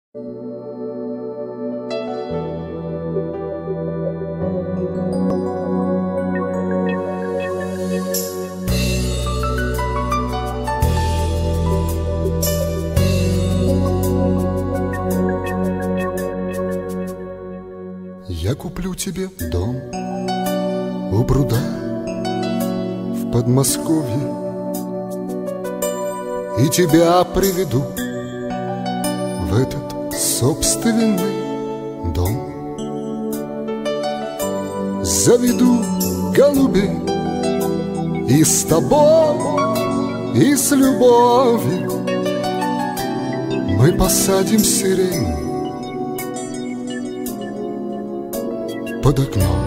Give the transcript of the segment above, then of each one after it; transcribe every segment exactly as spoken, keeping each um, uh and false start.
Я куплю тебе дом у пруда в Подмосковье и тебя приведу в этот собственный дом. Заведу голубей и с тобой, и с любовью мы посадим сирень под окном.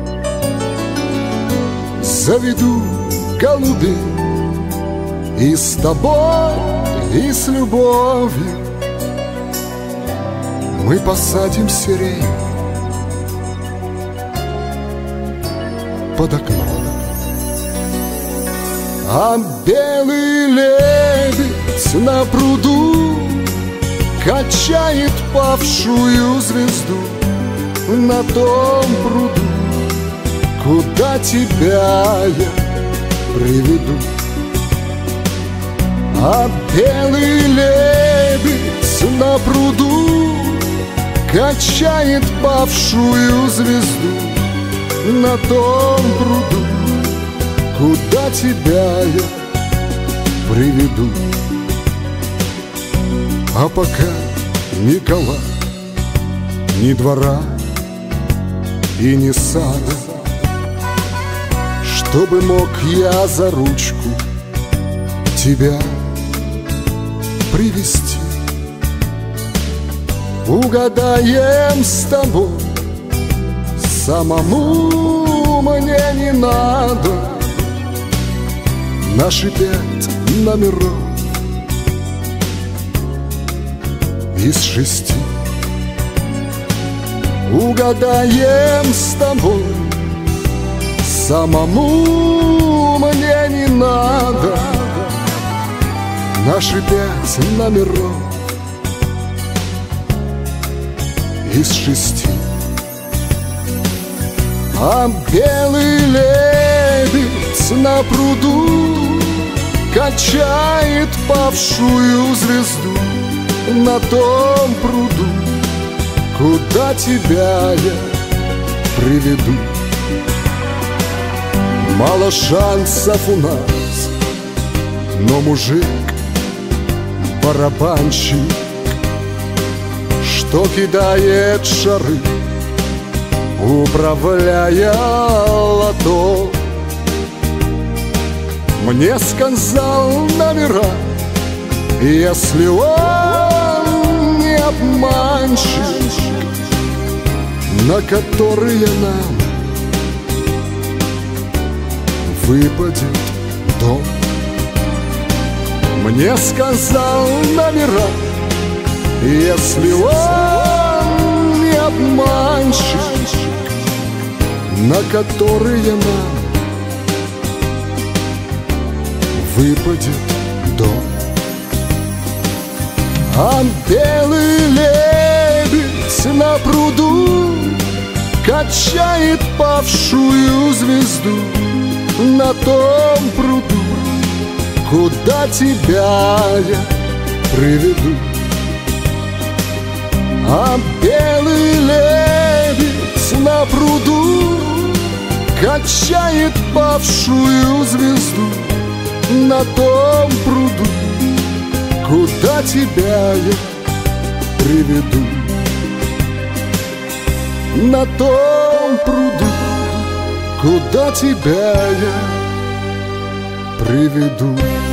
Заведу голубей и с тобой, и с любовью мы посадим сирень под окном. А белый лебедь на пруду качает павшую звезду на том пруду, куда тебя я приведу. А белый лебедь на пруду качает павшую звезду на том пруду, куда тебя я приведу. А пока никого, ни двора и ни сада, чтобы мог я за ручку тебя привести. Угадаем с тобой, самому мне не надо наши пять номеров из шести. Угадаем с тобой, самому мне не надо наши пять номеров из шести. А белый лебедь на пруду качает павшую звезду на том пруду, куда тебя я приведу. Мало шансов у нас, но мужик барабанщик, что кидает шары, управляя лото. Мне сказал номера, если он не обманщик, на которые нам выпадет дом. Мне сказал номера, если он не обманщик, на которые нам выпадет дом. А белый лебедь на пруду качает павшую звезду на том пруду, куда тебя я приведу. А белый лебедь на пруду качает павшую звезду на том пруду, куда тебя я приведу. На том пруду, куда тебя я приведу.